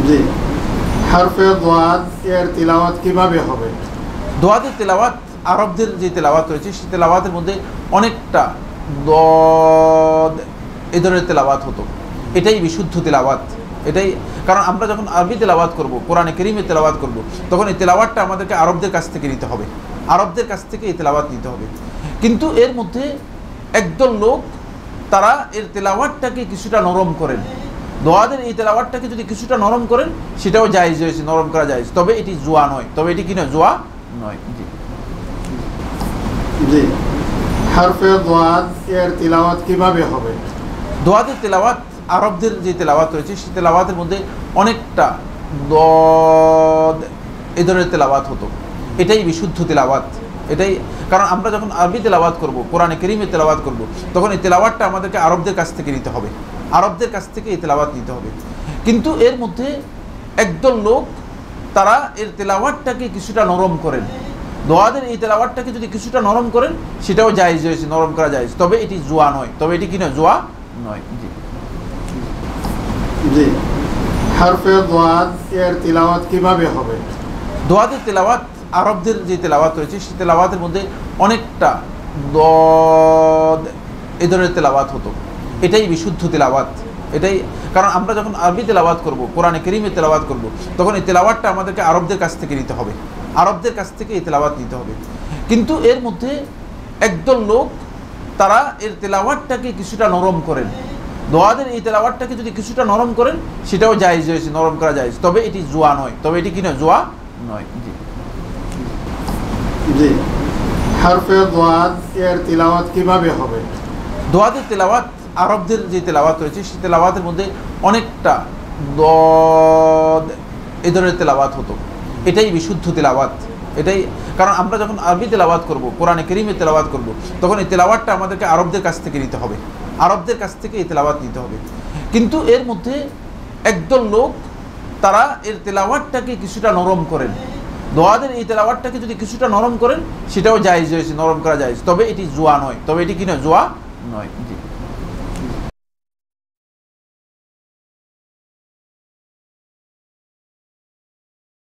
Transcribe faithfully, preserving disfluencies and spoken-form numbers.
জি, হরফে দাদ এর তিলাওয়াত কিভাবে হবে? দোয়াদের তেলাওয়াত আরবদের যে তেলাওয়াত রয়েছে সেই তেলাওয়াতের মধ্যে অনেকটা দদ এই ধরনের তেলাওয়াত হতো। এটাই বিশুদ্ধ তেলাওয়াত। এটাই কারণ আমরা যখন আরবি তেলাওয়াত করব, কোরআনে কারীমের তেলাওয়াত করব, তখন এই তেলাওয়াতটা আমাদেরকে আরবদের কাছ থেকে নিতে হবে। আরবদের কাছ থেকে এই তেলাওয়াত নিতে হবে। কিন্তু এর মধ্যে একদল লোক তারা এর তেলাওয়াতটাকে কিছুটা নরম করেন। দোয়াদের এই তেলাওয়াতটাকে যদি কিছুটা নরম করেন সেটাও জায়েজ রয়েছে, নরম করা জায়েজ। তবে এটি জুয়া নয়। তবে এটি কি নয়? জুয়া নয়। জি জি, হরফে দাদ এর তিলাওয়াত কিভাবে হবে? দোয়াদের তেলাওয়াত আরবদের যে তেলাওয়াত রয়েছে সেই তেলাওয়াতের মধ্যে অনেকটা দদ এই ধরনের তেলাওয়াত হতো। এটাই বিশুদ্ধ তেলাওয়াত। এটাই কারণ আমরা যখন আরবি তেলাওয়াত করব, কোরআনে কারীমের তেলাওয়াত করব, তখন এই তেলাওয়াতটা আমাদেরকে আরবদের কাছ থেকে নিতে হবে। আরবদের কাছ থেকে এই তেলাওয়াত নিতে হবে। কিন্তু এর মধ্যে একদল লোক তারা এর তেলাওয়াতটাকে কিছুটা নরম করেন। দোয়াদের এই তেলাওয়াতটাকে যদি কিছুটা নরম করেন সেটাও জায়েজ রয়েছে, নরম করা জায়েজ। তবে এটি জুয়া নয়। তবে এটি কি নয়? জুয়া নয়। জি জি, হরফে দাদ এর তিলাওয়াত কিভাবে হবে? দোয়াদের তেলাওয়াত আরবদের যে তেলাওয়াত রয়েছে সেই তেলাওয়াতের মধ্যে অনেকটা দদ এই ধরনের তেলাওয়াত হতো। এটাই বিশুদ্ধ তেলাওয়াত। এটাই কারণ আমরা যখন আরবি তেলাওয়াত করব, কোরআনে কারীমের তেলাওয়াত করব, তখন এই তেলাওয়াতটা আমাদেরকে আরবদের কাছ থেকে নিতে হবে। আরবদের কাছ থেকে এই তেলাওয়াত নিতে হবে। কিন্তু এর মধ্যে একদল লোক তারা এর তেলাওয়াতটাকে কিছুটা নরম করেন। দোয়াদের এই তেলাওয়াতটাকে যদি কিছুটা নরম করেন সেটাও জায়েজ রয়েছে, নরম করা জায়েজ। তবে এটি জুয়া নয়। তবে এটি কি নয়? জুয়া নয়। জি জি, হরফে দাদ এর তিলাওয়াত কিভাবে হবে? দোয়াদের তেলাওয়াত আরবদের যে তেলাওয়াত রয়েছে সেই তেলাওয়াতের মধ্যে অনেকটা দদ এই ধরনের তেলাওয়াত হতো। এটাই বিশুদ্ধ তেলাওয়াত। এটাই কারণ আমরা যখন আরবি তেলাওয়াত করব, কোরআনে কারীমের তেলাওয়াত করব, তখন এই তেলাওয়াতটা আমাদেরকে আরবদের কাছ থেকে নিতে হবে। আরবদের কাছ থেকে এই তেলাওয়াত নিতে হবে। কিন্তু এর মধ্যে একদল লোক তারা এর তেলাওয়াতটাকে কিছুটা নরম করেন। দোয়াদের এই তেলাওয়াতটাকে যদি কিছুটা নরম করেন সেটাও জায়েজ রয়েছে, নরম করা জায়েজ। তবে এটি জুয়া নয়। তবে এটি কি নয়? জুয়া নয়।